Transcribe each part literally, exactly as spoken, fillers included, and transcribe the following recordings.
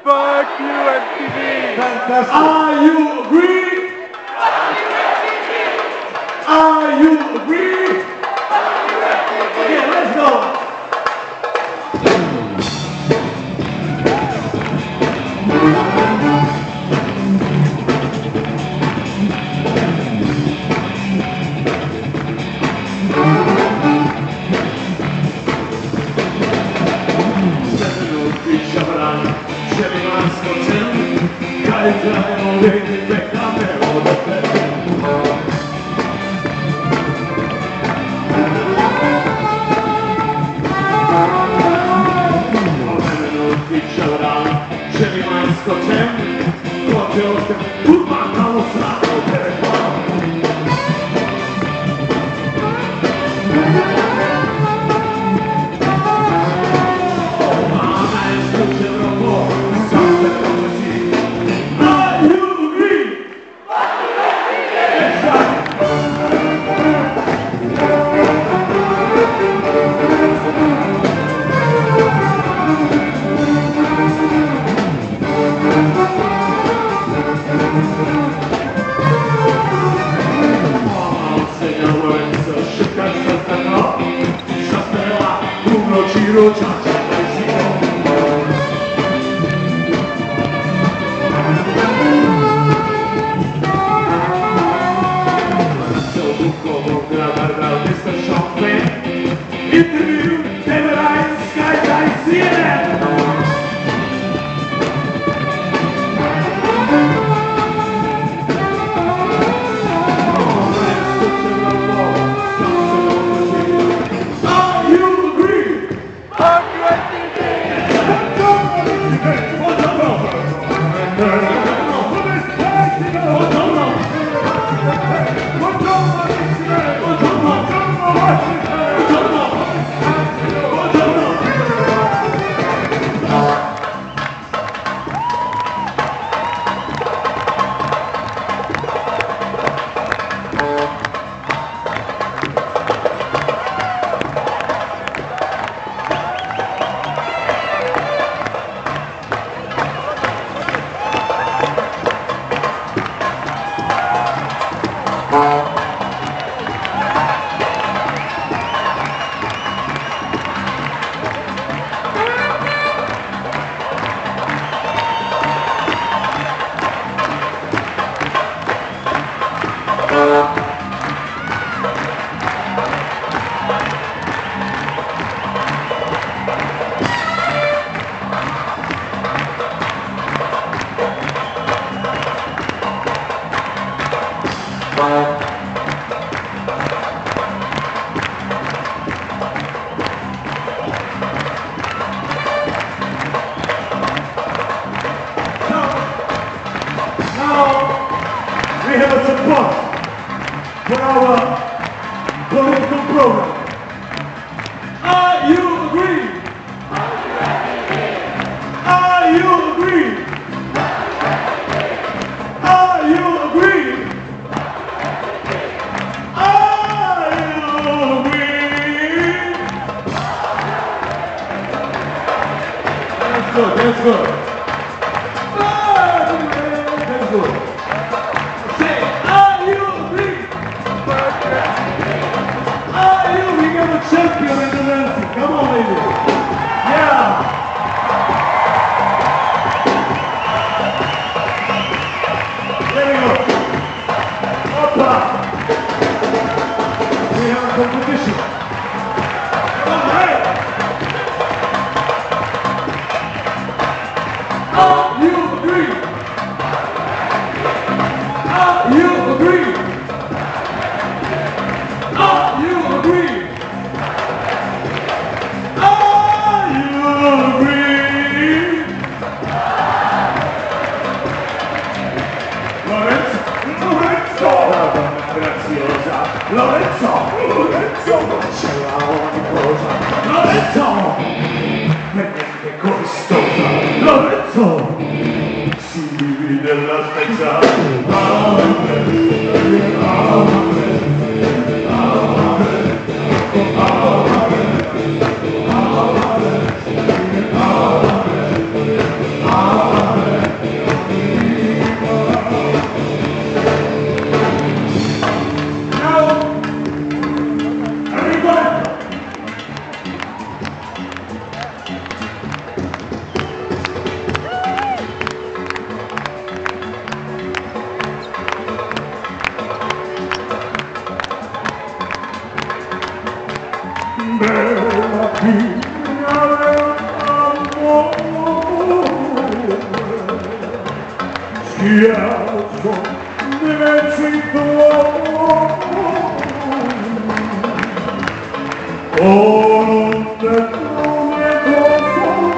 Fuck you, M T V! Fantastic. Are you agree? Are you agree? Okay, let's go. We have a support for our political program. Are you agree? Are you agree? Are you agree? Are you agree? That's good, that's good. That's good. Champion in the dancing. Come on, ladies. Yeah. There we go. Opa. We have a competition. Come on, hey. Are you agree? Are you agree? Are you agree? Lorenzo, Lorenzo, c'è la ogni cosa. Lorenzo, veramente costosa. Lorenzo, si divide la spezza. Amore, amore, amore, amore, amore, amore, amore. Ghiaccio deve tuoi oh non te come posso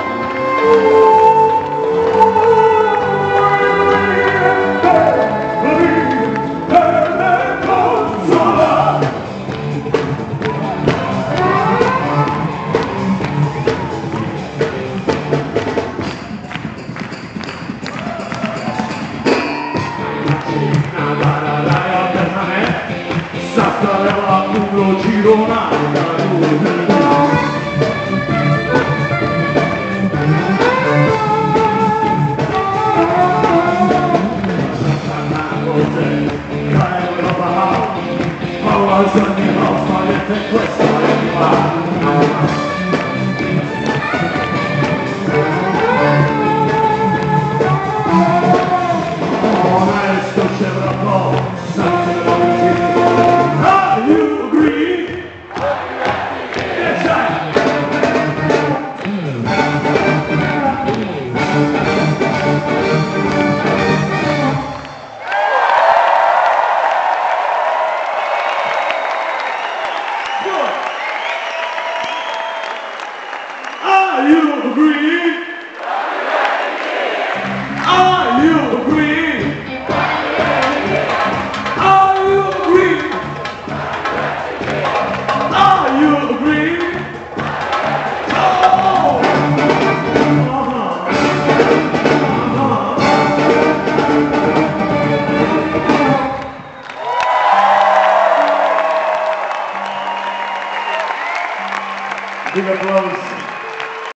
Big applause.